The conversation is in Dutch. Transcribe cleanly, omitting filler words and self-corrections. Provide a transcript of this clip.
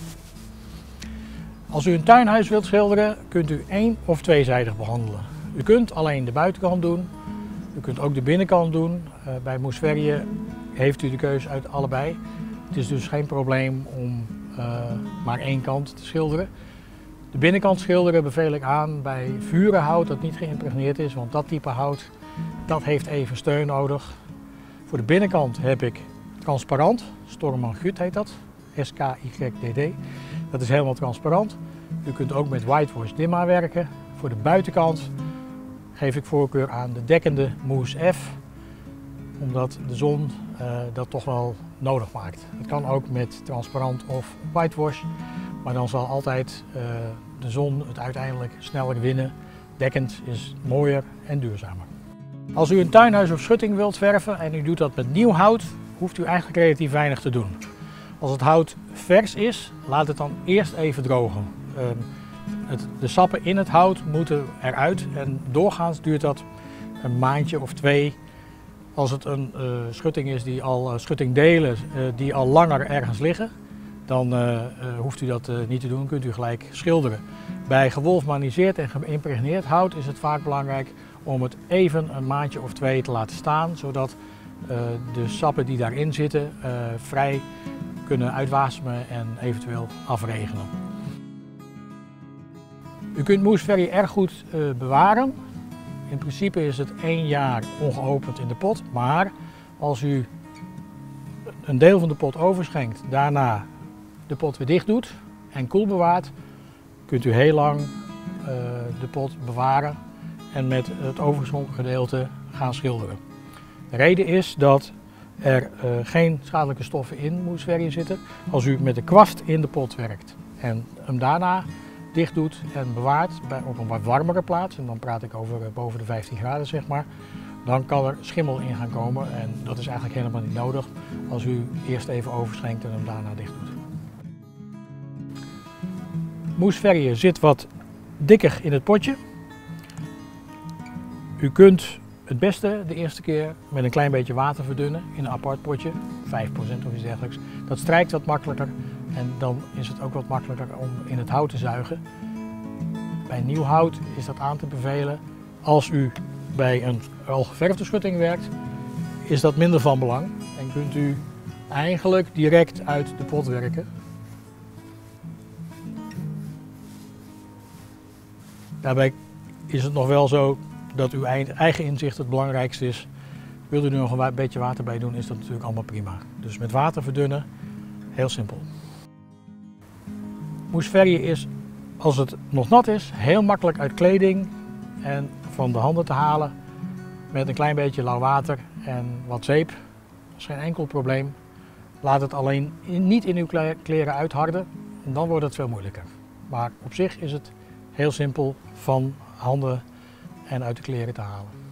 Als u een tuinhuis wilt schilderen, kunt u één- of tweezijdig behandelen. U kunt alleen de buitenkant doen, u kunt ook de binnenkant doen. Bij Mousverrier heeft u de keuze uit allebei. Het is dus geen probleem om maar één kant te schilderen. De binnenkant schilderen beveel ik aan bij vurenhout dat niet geïmpregneerd is, want dat type hout dat heeft even steun nodig. Voor de binnenkant heb ik transparant, Storman Gut heet dat, SKYDD. Dat is helemaal transparant. U kunt ook met Whitewash Dimma werken. Voor de buitenkant geef ik voorkeur aan de dekkende Mousse F, omdat de zon dat toch wel nodig maakt. Het kan ook met transparant of whitewash, maar dan zal altijd de zon het uiteindelijk sneller winnen. Dekkend is mooier en duurzamer. Als u een tuinhuis of schutting wilt verven en u doet dat met nieuw hout, hoeft u eigenlijk relatief weinig te doen. Als het hout vers is, laat het dan eerst even drogen. De sappen in het hout moeten eruit en doorgaans duurt dat een maandje of 2. Als het een schutting is schuttingdelen die al langer ergens liggen, dan hoeft u dat niet te doen, kunt u gelijk schilderen. Bij gewolfmaniseerd en geïmpregneerd hout is het vaak belangrijk om het even een maandje of 2 te laten staan, zodat de sappen die daarin zitten vrij kunnen uitwasemen en eventueel afregenen. U kunt Mousverrier erg goed bewaren. In principe is het 1 jaar ongeopend in de pot, maar als u een deel van de pot overschenkt, daarna de pot weer dicht doet en koel bewaart, kunt u heel lang de pot bewaren en met het overgeschonken gedeelte gaan schilderen. De reden is dat er geen schadelijke stoffen in Mousverrier zitten. Als u met de kwast in de pot werkt en hem daarna dicht doet en bewaart op een wat warmere plaats, en dan praat ik over boven de 15 graden zeg maar, dan kan er schimmel in gaan komen en dat is eigenlijk helemaal niet nodig als u eerst even overschenkt en hem daarna dicht doet. Mousverrier zit wat dikker in het potje. U kunt het beste de eerste keer met een klein beetje water verdunnen in een apart potje, 5% of iets dergelijks. Dat strijkt wat makkelijker en dan is het ook wat makkelijker om in het hout te zuigen. Bij nieuw hout is dat aan te bevelen. Als u bij een al geverfde schutting werkt, is dat minder van belang en kunt u eigenlijk direct uit de pot werken. Daarbij is het nog wel zo dat uw eigen inzicht het belangrijkste is. Wilt u er nog een beetje water bij doen, is dat natuurlijk allemaal prima. Dus met water verdunnen, heel simpel. Mousverrier is, als het nog nat is, heel makkelijk uit kleding en van de handen te halen. Met een klein beetje lauw water en wat zeep. Dat is geen enkel probleem. Laat het alleen niet in uw kleren uitharden, dan wordt het veel moeilijker. Maar op zich is het heel simpel van handen en uit de kleren te halen.